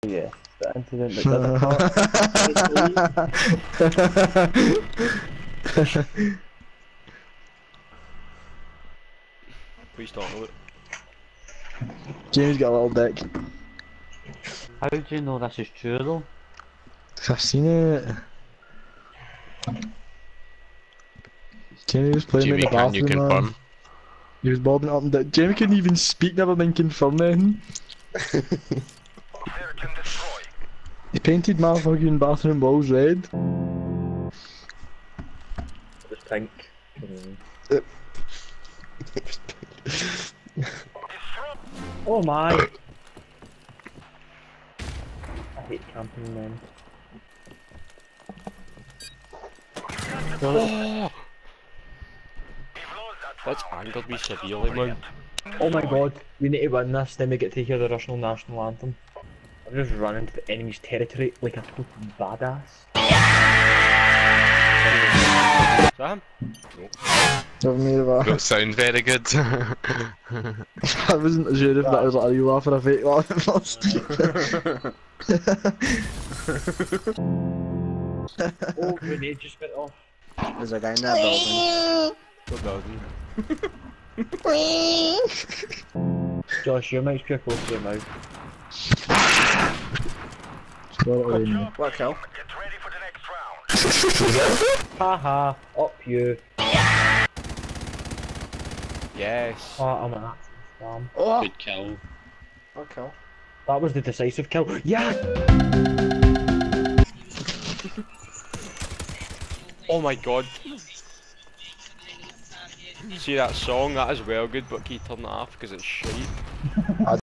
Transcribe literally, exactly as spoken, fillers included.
Yes, the incident that doesn't Please don't know it. Jamie's got a little dick. How do you know this is true though? I've seen it. Jamie was playing Jamie, in the can you bathroom, man. confirm? He was bobbing up and down. Jamie couldn't even speak, never mind confirm then. He painted my fucking bathroom walls red. It was pink. Mm. Oh my! I hate camping men. Oh! That's angered me severely, man. Oh my god, we need to win this, then we get to hear the Russian national anthem. I'm just running to the enemy's territory like a total badass. Is that him? Never made of that. Don't sound very good. I wasn't sure if that was like a real laugh or a fake laugh at first. Oh, grenade just went off. There's a guy in that building. Good building. Josh, your mic's pure close to your mouth. What kill? Haha, up you. Yes. Oh, I'm an absolute spam. Oh! Good kill. What kill? That was the decisive kill. Yeah! Oh my god. See that song? That is well good, but can you turn that off because it's shite?